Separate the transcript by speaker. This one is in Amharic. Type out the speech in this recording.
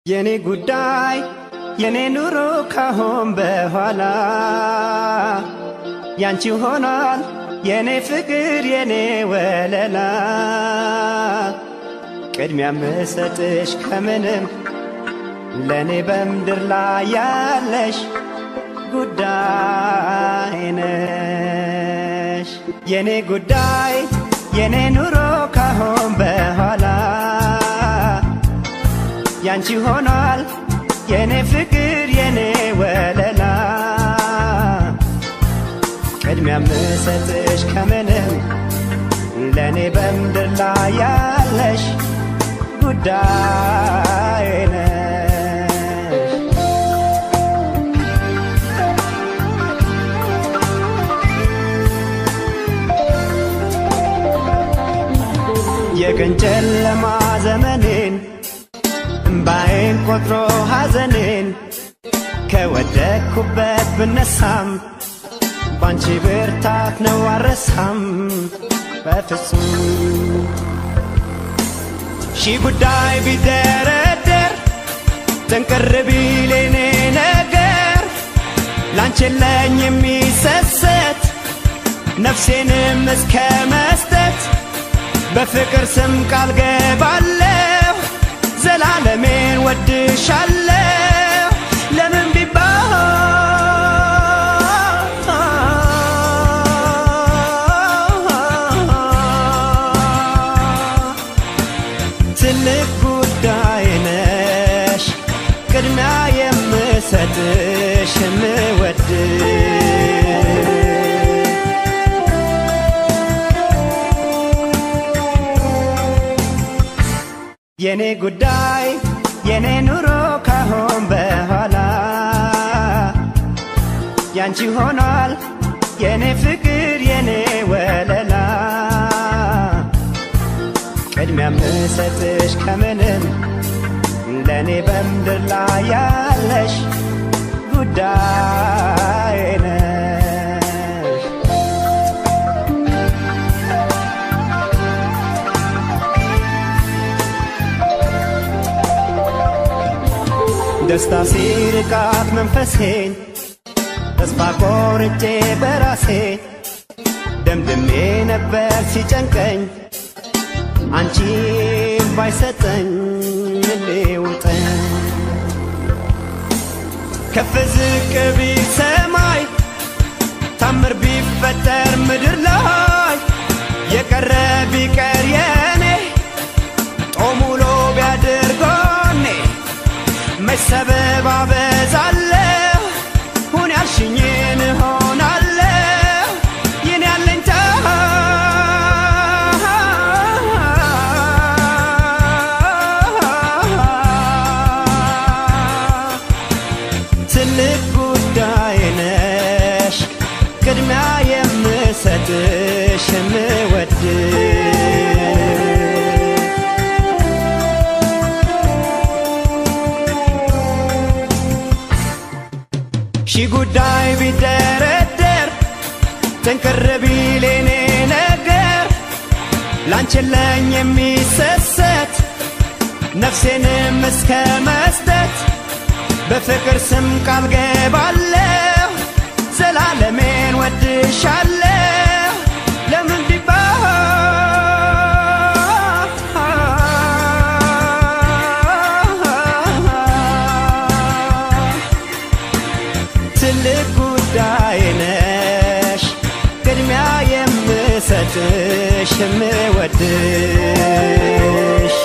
Speaker 1: የኔ ጉዳይ የኔ ኑሮ ካሁን በኋላ ያንቺ ሆኗል የኔ ፍቅር የኔ ወለላ ቅድሚያ መሰጥሽ ከምንም ለኔ በምድር ላይ ያለሽ ጉዳይ ነሽ የኔ ጉዳይ የኔ ኑሮ ካሁን በኋላ ያንቺ ሆኗል የኔ ፍቅር የኔ ወለላ ቅድሚያ መሰጥሽ ከምንም ለኔ በምድር ላይ ያለሽ ጉዳይ ነሽ የቀን ጨለማ ዘመኔን እምባዬን ቆጥሮ ሐዘኔን ከወደቅኩበት ብነሳም ባንቺ ብርታት ነው አልረሳም በፍጹም ሺ ጉዳይ ቢደረደር ጥንቅር ቢል የኔ ነገር ላንቺ የለኝ የሚሰሰት ነፍሴንም እስከ መስጠት በፍቅር ስም ቃል ገባለሁ ዘላለሜን ወድሻለሁ ለምን ቢባል ትልቅ ጉዳይ ነሽ ቅድሚያ የምሰጥሽ የምወድሽ የኔ ጉዳይ የኔ ኑሮ ካሁን በኋላ ያንቺ ሆኗል የኔ ፍቅር የኔ ወለላ ቅድሚያ መሰጥሽ ከምንም ለኔ በምድር ላይ ያለሽ ጉዳይ ነሽ ደስታ ሲርቃት መንፈሴን ተስፋ ቆርጬ በራሴ ደምድሜ ነበር ሲጨንቀኝ አንቺን ባይሰጠኝ ልውጠኝ ከፍ ዝቅ ቢል ሰማይ ታምር ቢፈጠር ምድር ላይ የቀረ ቢቀር የኔ ጦም ውሎ ቢያድር ጎኔ መሰበብ አበዛለሁ ሁን ያልሽኝን እሆናለሁ የኔ ያለኝታ ትልቅ ጉዳይ ነሽ ቅድሚያ የምሰጥሽ የምወድሽ ሺ ጉዳይ ቢደረደር ጥንቅር ቢል የኔ ነገር ላንቺ የለኝ የሚሰሰት ነፍሴንም እስከ መስጠት በፍቅር ስም ቃል ገባለሁ ዘላለሜን ወድሻለሁ ለምን ቢባል ትልቅ ጉዳይ ነሽ ቅድሚያ የምሰጥሽ የምወድሽ